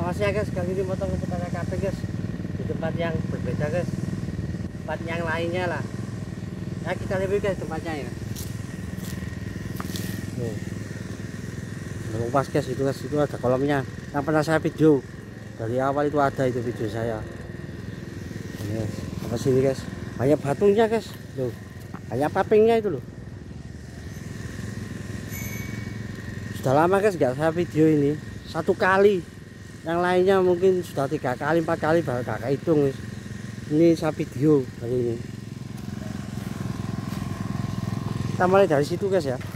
Awas ya guys, kali ini motong putarnya kabeh guys. Di tempat yang berbeda guys. Tempat yang lainnya lah. Ya kita review guys tempatnya ya. Pas guys, itu ada kolamnya. Yang pernah saya video dari awal itu ada itu video saya. Yes. Apa sini guys? Banyak batunya guys. Loh. Banyak papingnya itu loh. Sudah lama guys nggak saya video ini. Satu kali. Yang lainnya mungkin sudah 3 kali 4 kali baru kakak hitung guys. Ini saya video kali ini. Kita mulai dari situ guys ya.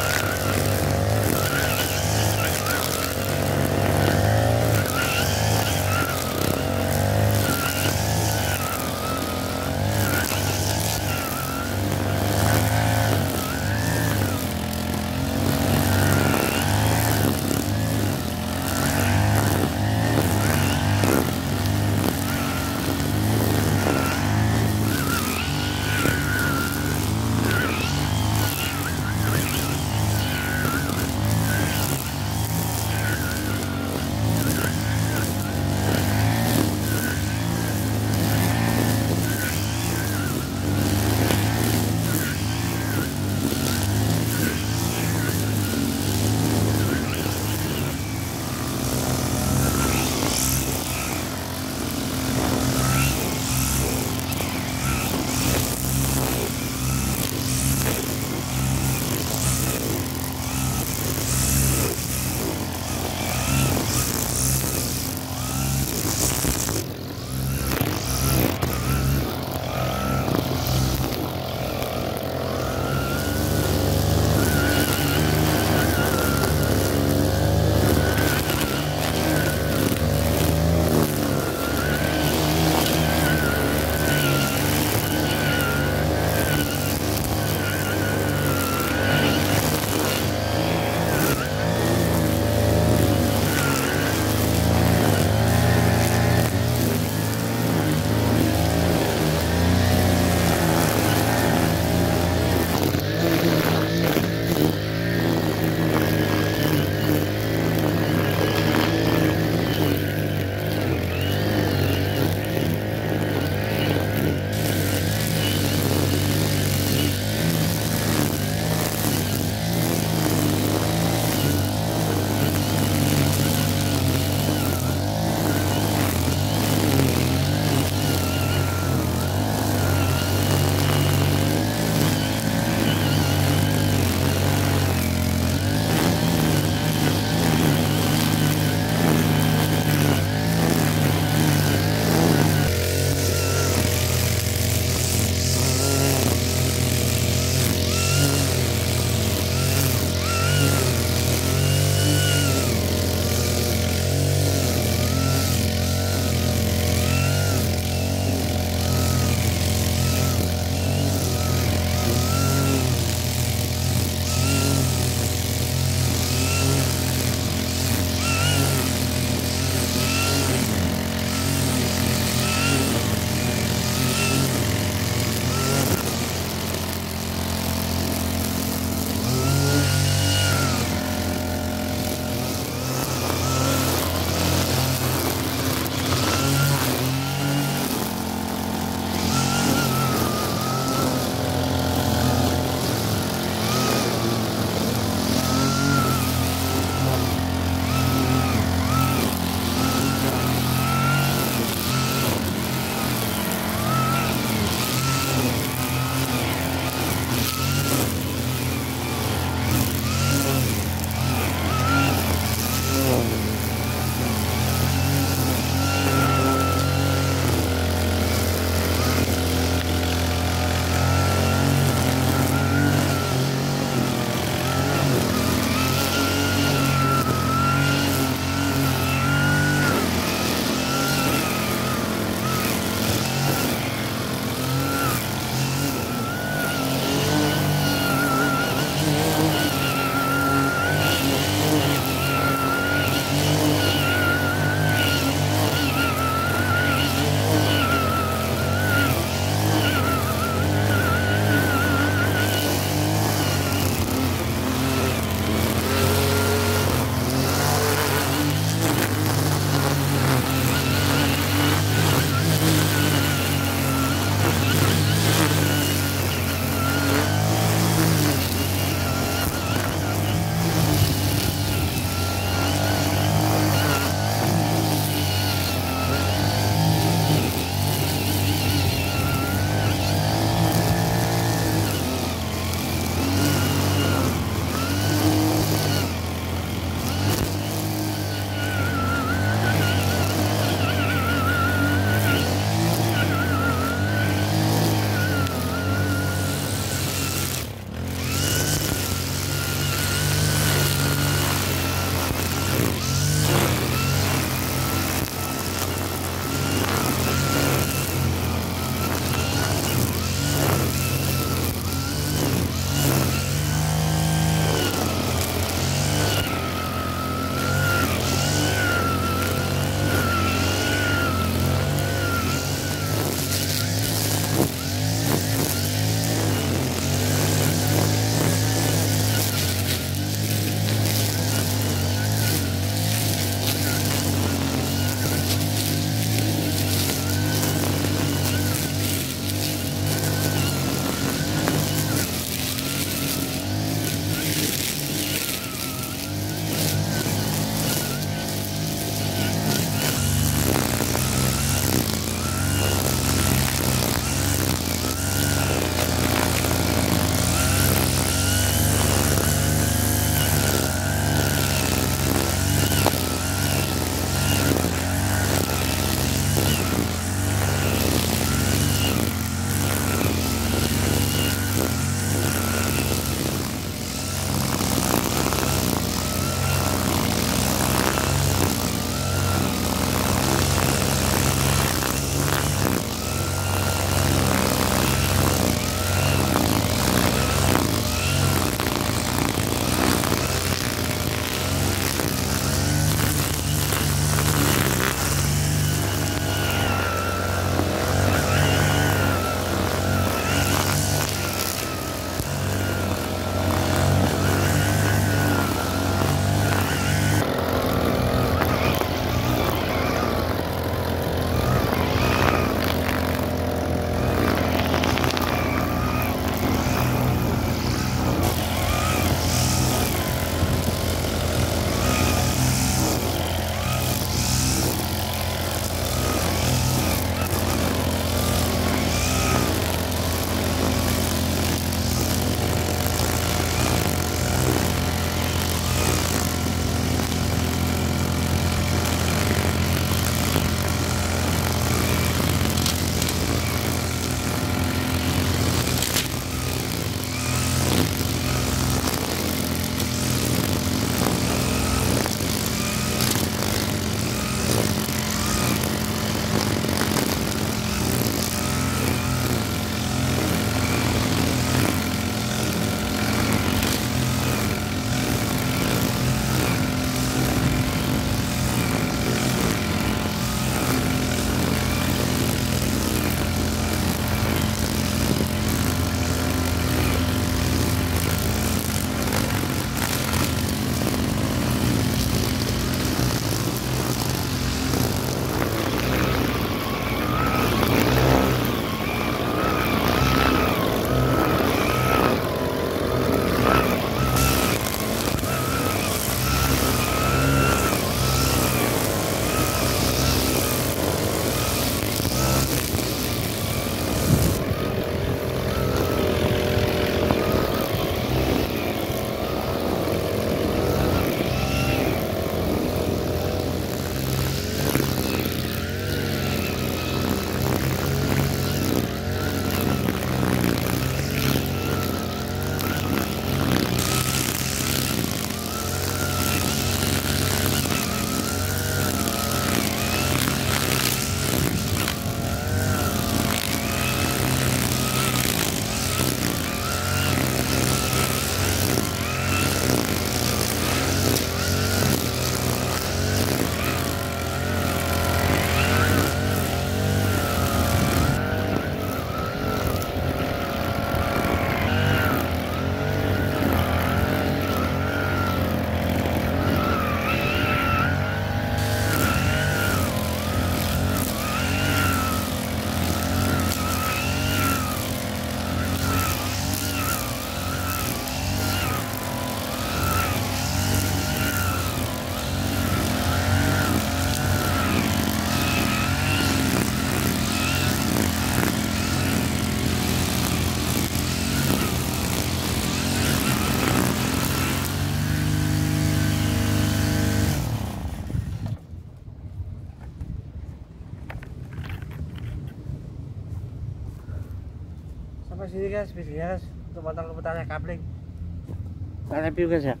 Sampai sini guys videonya guys, untuk potong-potongnya kapling. Kita review guys ya.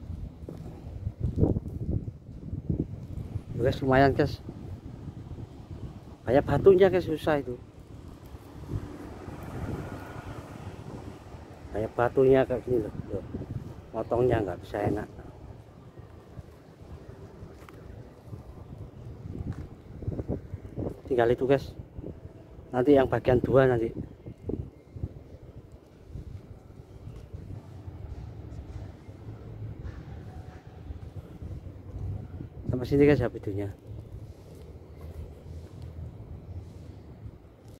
Guys lumayan guys, banyak batunya guys, susah itu, banyak batunya kayak gini loh, motongnya nggak bisa enak. Tinggal itu guys, nanti yang bagian 2 nanti. Sampai sini guys ya videonya.